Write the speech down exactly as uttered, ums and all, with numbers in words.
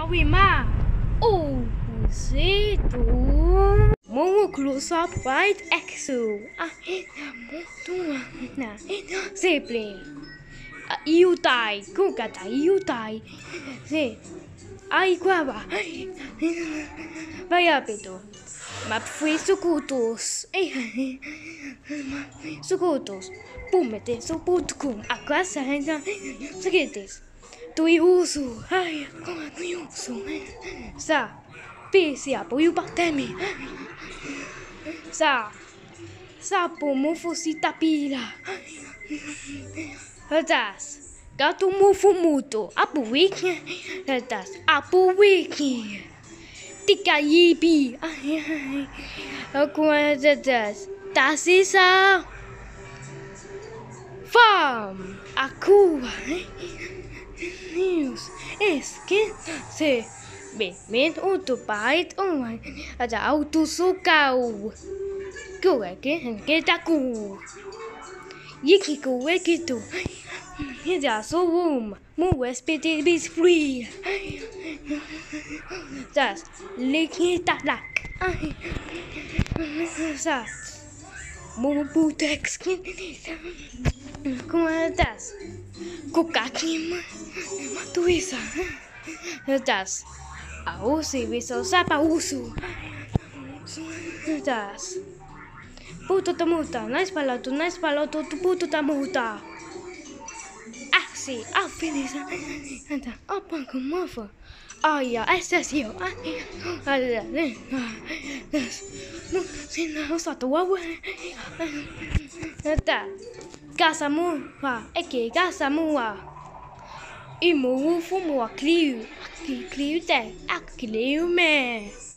Awima, oh, zito. Mo close up right exo. Ah, tua, na, simple. Iu tai, kuka tai, iu tai. Se, ai guava. Vai apito. Ma fui sucutos. Eh, sucutos. Pumete, suputkum. Aquasa, então, seguintes. Tui uso, ai, como tui uso, sa, pisi apo yu batemi, sa, sa po mufu si tapila, hadas, gato mufu muto, apo wiki, hadas, apo wiki, tika yipi, ai, ai, aku hadas, tasisa, fam, aku, News es que se ve men autobite oh my ada auto sukau ku ke ke taku yiki ku weki tu ya so um mu wespete bis free das leki tatak sa mu putex como das Kukakim Matuisa Das Ausi viso sapa usu Das Puto tamuta, nice paloto, nice paloto, tu puto tamuta Ah si, ah finisa Anta, apa kumafa Ai ya, essa é eu Olha, né Sina usato wawa Tá Casa mua, é que casa mua. E mu fumo a clio, clio tem, a clio me.